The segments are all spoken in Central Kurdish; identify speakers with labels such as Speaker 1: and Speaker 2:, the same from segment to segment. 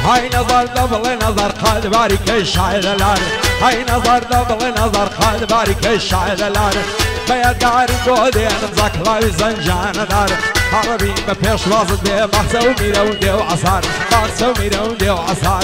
Speaker 1: هاي نظر دبل نظر خالد بارك الشاعر الان هاي نظر دبل نظر خالد بارك الشاعر الان بيا دار دودين بزاك لاي زنجان دار عربي ما فيش واصل بيه بحث وميرا ودي وعصار بحث وميرا ودي وعصار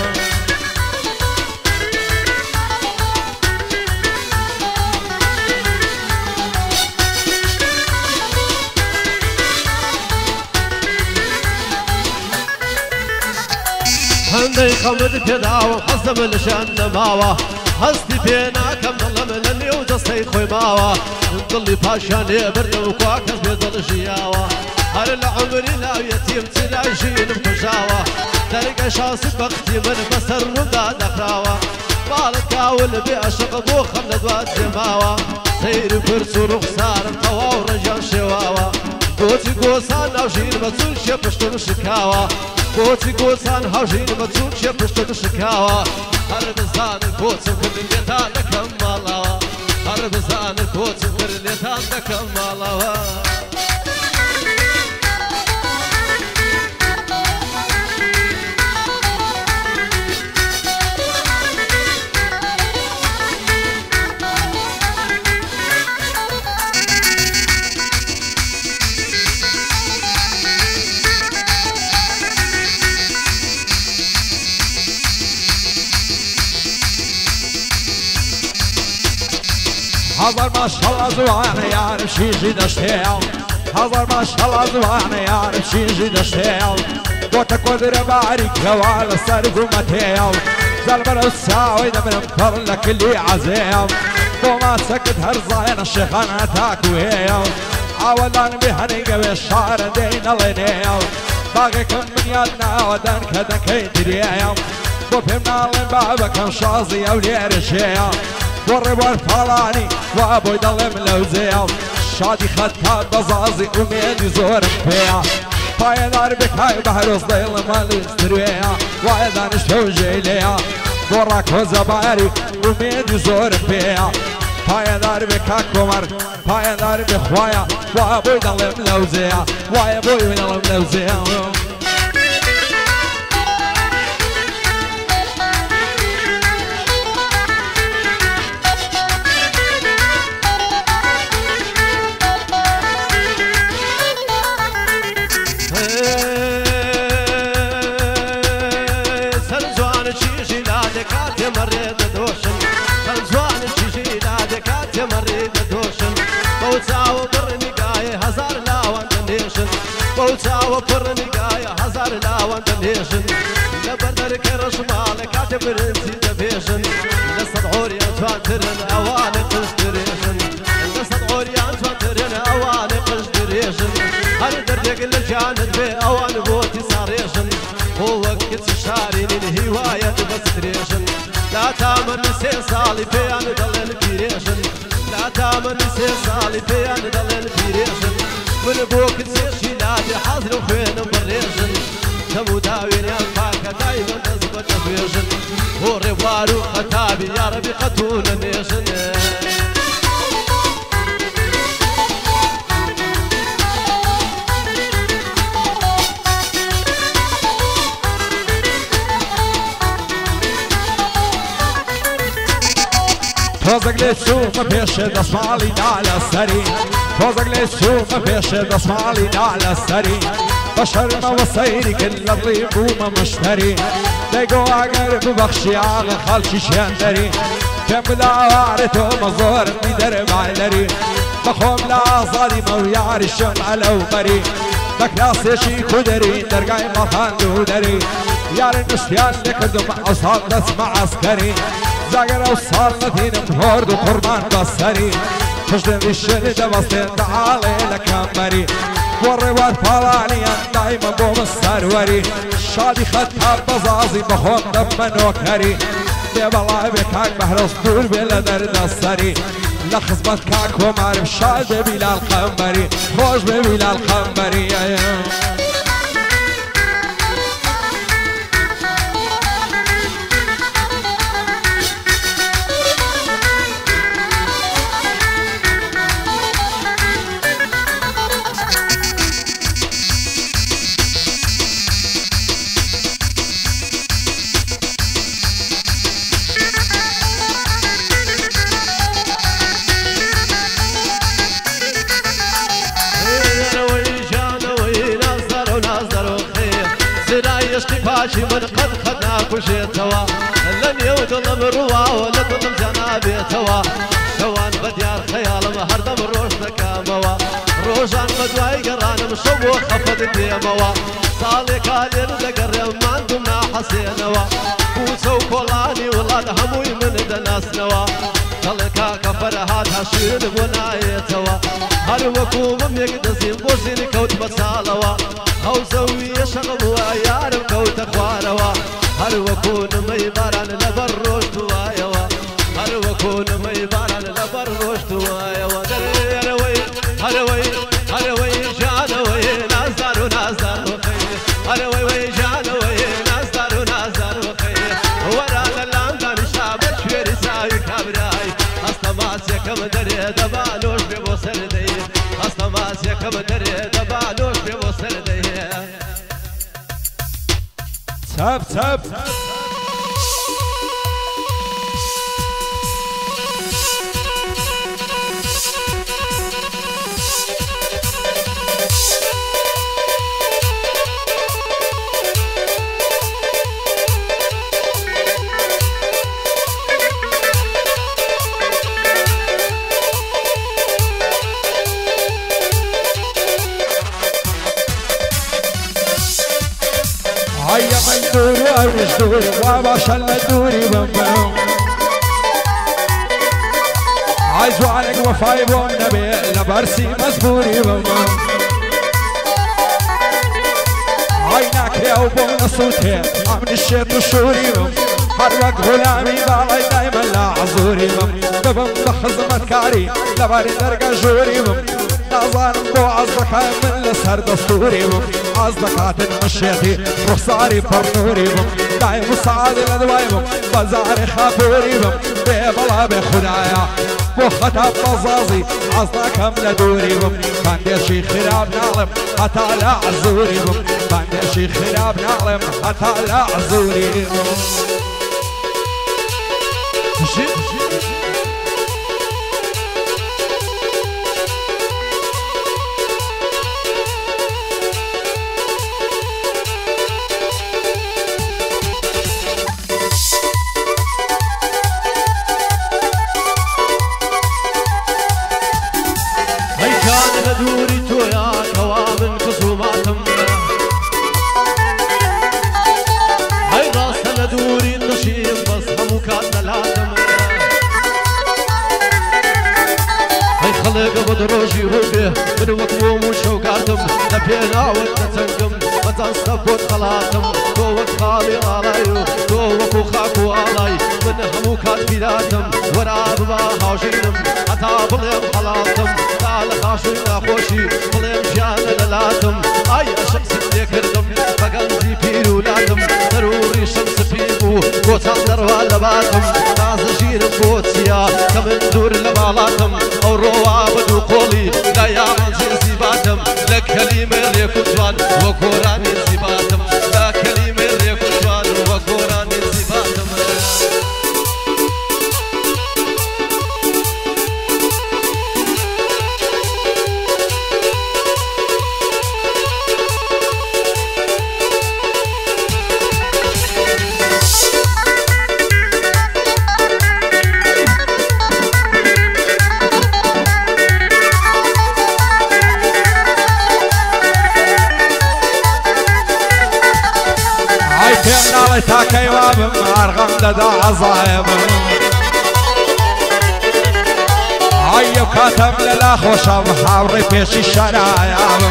Speaker 2: هندي خمد بيداو حسب الشان ماوا هستي فينا كم ظلم لني وجستي خوي ماوا نضلي باشاني برد وكواكس بيضل شياوا هر العمر لا يتيم تلاجين بكشاوا تلقى شاصب بختي من بسر وداد اخراوا بالتاول بأشق بو خلد واد جماوا سير فرس ورخصار طوا ورجال شواوا قوتي قوسان اوشين بزول شبشتن شكاوا قوتي قوسان هاوشين بزول شبشتن شكاوا هر بزان قوتي كل اللي تالك مالاوا هر بزان قوتي كل اللي تالك مالاوا
Speaker 1: حضر ما شاء الله زوانه يعرف شي يجيد اشتاو حضر ما شاء الله زوانه يعرف شي يجيد اشتاو قوتك ودر بارك وعلى السرق ومتاو زلمر الساوي دمر مطر لك اللي عزاو وما سكت هرزاين الشيخانة تاكوهيو عودان بهنيقة بالشعر دين اللينيو باقيكم من يدنا ودان كدن كيدريو وفهمنا لين بابك شازي او ليرشيو والربار فالاني وابو يضل ملوزيو شادي خدتها بزازي وميدي زور فيها فايدار بكاي بحر صديل مالي استريها وايدان شوجي ليها وراك وزباري وميدي زور فيها فايدار بكا كمر فايدار بخوايا وابو يضل ملوزيها وابو يضل ملوزيها
Speaker 2: بوتاو برني قايا هزار لا وانت ليشن لبردر كرش مالك كاتب انتي دفيشن لصدعوري انتواترن اواني قشتريشن لصدعوري انتواترن اواني قشتريشن هل دردق الجاند بي اوان بوتي صاريشن هو وقت شارين الهواية بستريشن لا تامن سي صالي بيان دلن بيريشن لا تامن سي صالي بيان دلن بيريشن من بوك تسيشي لادي حاضر وفين بريشن تمو داوين ينفاك دايما تزبط فيشن هو رفارو خطابي يا ربي قتول نيشن
Speaker 1: توزق للسوق ما فيش دسمالي على السريع توزق للسوق ما فيش دسمالي على السريع بشر ما وصيري كل الضيب وما مشتري لقوا عقرب بخشي على خالشي شاندري كم دعوارته مزور بدرب علري بخوم لا صاري ما يعرشون على وبري بكلاس شي كدري درقاي مطان دودري يا المشتيان لكردو مع أصال نسمع عسكري زاقر وصالتين مهورد وقربان بصري تجدن ذي الشدة بسطين تعالي لكمري والرواد فالانيا دايما بوم السروري شادي خدها بزازي بخوم دفن وكري ديب الله بكاك بحر اسطول بلا درد السري لخصبت كاك ومعرف شاد بلا القمري خوش بلا القمري
Speaker 2: باشي من قد خدنا كشيتوا لن يودل مروا ولا تضم جنابيتوا شوان بديار خيال مهردم روش نكاموا روشان بدواي قران مشو خفض ديموا صالي كالين دقر ما انتمنا حسينوا بوسو كولاني ولاد هموي من دناس نوا تلقا كفر هاد هشين ونايتوا هر وكوم يقدسين بوسين كوت بسالوا هاو زوي شغب ويار كوت اخواروا هر وكون ميباران لبر روش دوايوا هر وكون ميباران لبر روش دوايوا هروي هروي جانوي نازدار ونازدار وخير هروي وي جانوي نازدار ونازدار وخير ورا للاندان شابك شويري ساوي كابراي استماس يكم دري دبالوش بوصل دي استماس يكم دري دبالوش بوصل دي
Speaker 1: تاب تاب هيا من دوري أرش دوري وباشا دوري بمبم عايزو عليك وفايب ونبي لبرسي مزبوري بمبم عينك يا وبون صوتي عمن الشيط وشوري بم حرك غلامي باعي دايما لا عزوري بم بخز مكاري لباري درقة جوري بم نظر بو عزك من لسر دستوري بم عزك عتن مشيتي رخصاري فرنوري بم دايم سعادي لدواي بم بزاري خافوري بم بيبلا بخدايا بو خطاب مزازي عزك هم لدوري بم كان شي خراب نعلم حتى لا عزوري بم كان شي خراب نعلم حتى لا عزوري بم
Speaker 2: دوري تويا كوامن خصوماتم هاي راسنا دوري نشيم بس همو كان دلاتم هاي خلق بدروجي روبي من وكموم وشوقاتم نبينا ونتنقم مزان سفوت خلاتم دوك خالي غالايو دوك وخاكو غالاي من همو كان بلاتم وراب ما هاوشينم حتى بليم خلاتم تعال خاشونا خوشي بليم جانا للاتم اي شمس تكردم بقنزي بيرولاتم ضروري شمس بيبو قوتان دروا لباتم ناز جير بوتيا كمن دور لبالاتم او روا بدو قولي لا يا منزل زيباتم لا كلمة ليكوتوان وقراني زيباتم لا كلمة ليكوتوان وقراني زيباتم
Speaker 1: تاكي وابم ارغم لدى عزايم عيو كاتم للا خوشم حاوري بيشي الشرايم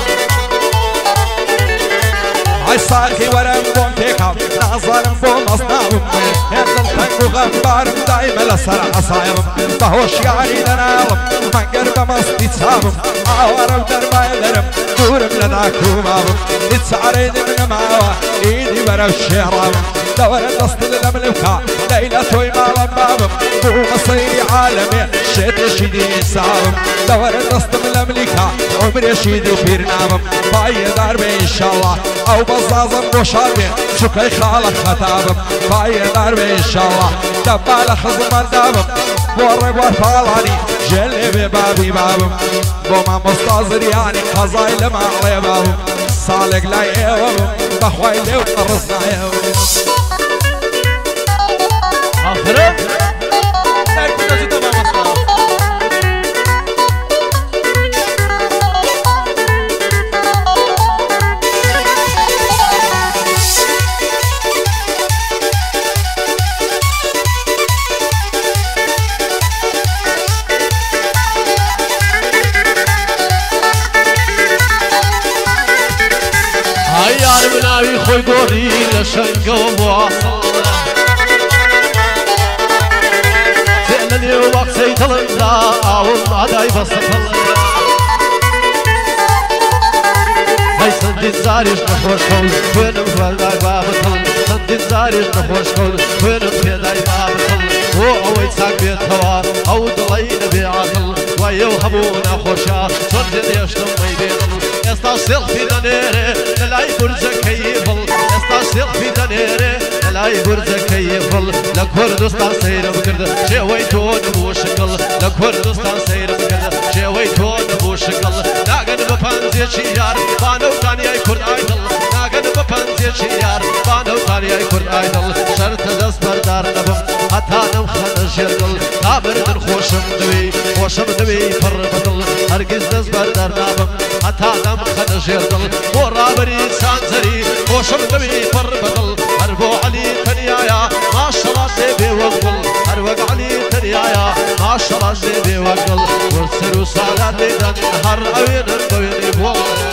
Speaker 1: عيساكي ورم بوم تيكم نظرم بوم اصنام هندل تنكو غنبارم دايما لسر عصايم بهوش يعني دنالم من قرب مصدي تسامم عوارم درباي درم دورم لدى كومام اتسعرين من معوا ايدي برا الشعرام دور النصل لملمكا ليلة ويمام بابم بو مصيري عالمي شيت شديد سامم دور النصل لملمكا عمري شديد بيرنامم باي داربي ان شاء الله او بزازم بوشاربي شكري خالق خطابم باي داربي ان شاء الله دبال خزم دابم بورب وفالاني جلبي بابي بابم بوما مستازر يعني قضاي لما علي بابم صالق لا يوم بخوای لێو ڕزنایە
Speaker 2: آخرم نرکوزی تمام است هيا مناوي خوي قوري لشنقة ومواصل فعلا وقت سيطلع لا أعوض عداي بصفل هاي سندي زاريش نخوش خول وينم فرداي بابطل سندي زاريش نخوش خول وينم فرداي بابطل وعويد ساق بيتهوا أو دلين بيعطل ويو هبونا خوشا صرد يشتم ميبيضل استا سيلفي دنيري لاي برزة كيفل استا سيلفي دنيري لاي برزة كيفل لكردستان سير بكرد شويتون بوشكل لكردستان سير بكرد شويتون بوشكل ناقن بفانزي شيار بانو تاني اي كرد ايدل ناقن بفانزي شيار بانو تاني اي كرد ايدل شرط دست بردار نبم حتى نمخن جردل تابردن خوشم دوي فربطل هرگز دست بردار نبم حتى نمخن جردل ورابري سانزري خوشم دوي فربطل هربو علي تنيايا ما شاء الله زيبي وقل هروق علي تنيايا ما شاء الله زيبي وقل ورسلوا صالات ليدن هر اوين البوين بوغل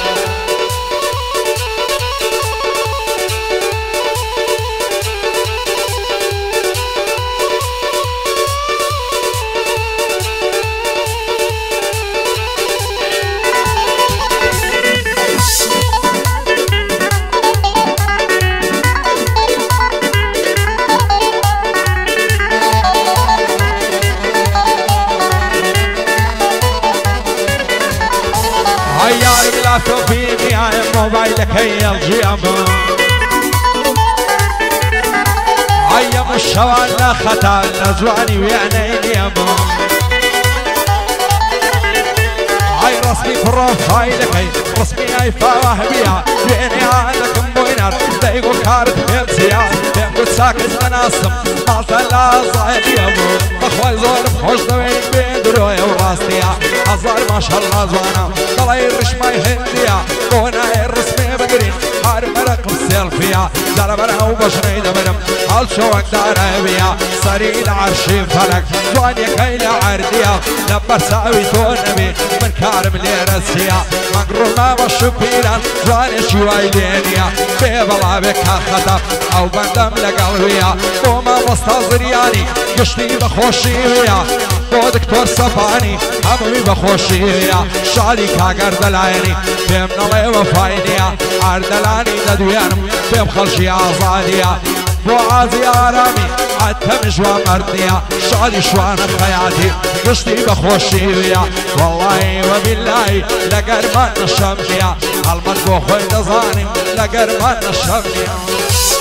Speaker 1: توفيني يا موبايلك هي الجيامة عيم الشوال خطا نزواني ويعني ياما عي رسمي بروفايلك هي رسمي هاي فواهبية بيني عندك موينات دايقو كارت بيمسيا بيمقود ساكت مناسم مالتا لا صاحب يامو بخواي زور بخوش دوين بيدروي وراستيا هزار ما شاء الله زوانا طلعي الرشماي هندية قونا الرسمي بدرين حارب رقم سيلفيا دربنا وبشري دبرم هل شوك داربيا سريد عرشي فلك زواني كيلا عردية لبر ساوي تون نبي من كارم ليرسيا مقرومة والشكيرا زواني شوي لينيا بيبلا بكا خطب او بندم لقلبيا قوما مستازرياني قشتي بخوشي ويا بو دكتور صفاني هموي بخوشي ويا شالي كاقر دلعيني بيم نلي وفاينيا عردلاني ندويانم بيم خلشي عزاليا بو عازي آرامي عدتم جوا مردنيا شالي شوان خياتي قشتي بخوشي ويا والله وبالله لقر ما نشمنيا المن بو خوي نظاني لقر ما نشمنيا